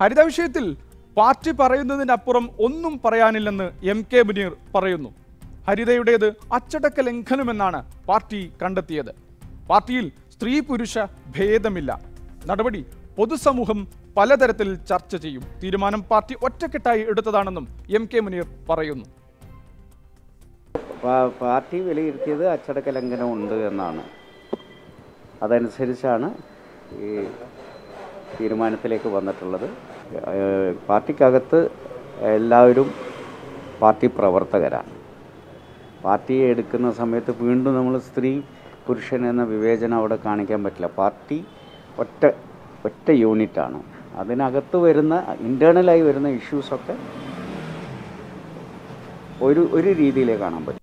ഹരിത വിഷയത്തിൽ പാർട്ടി പറയുന്നതിനപ്പുറം ഒന്നും പറയാനില്ലെന്ന് MK മുനീർ പറയുന്നു. ഹരിതയുടേത് അച്ചടക്ക ലംഘനമെന്നാണ് പാർട്ടി കണ്ടെത്തിയത്. പാർട്ടിയിൽ സ്ത്രീ പുരുഷ ഭേദമില്ല. നടപടി പൊതുസമൂഹം പലതരത്തിൽ ചർച്ച ചെയ്യും. തീരുമാനം പാർട്ടി ഒറ്റക്കെട്ടായി എടുത്തതാണെന്നും MK മുനീർ പറയുന്നു. പാർട്ടി വിലയിരുത്തിയത് അച്ചടക്ക ലംഘനമുണ്ട് എന്നാണ്. അതനുസരിച്ചാണ് ഈ തീരുമാനത്തിലേക്ക് വന്നിട്ടുള്ളത്. പാർട്ടിക്കകത്ത് എല്ലാവരും പാർട്ടി പ്രവർത്തകരാണ്. പാർട്ടിയെ എടുക്കുന്ന സമയത്ത് വീണ്ടും നമ്മൾ സ്ത്രീ പുരുഷൻ എന്ന വിവേചനം അവിടെ കാണിക്കാൻ പറ്റില്ല. പാർട്ടി ഒറ്റ യൂണിറ്റാണ്. അതിനകത്ത് വരുന്ന ഇൻറ്റേർണലായി വരുന്ന ഇഷ്യൂസൊക്കെ ഒരു രീതിയിലേ കാണാൻ പറ്റും.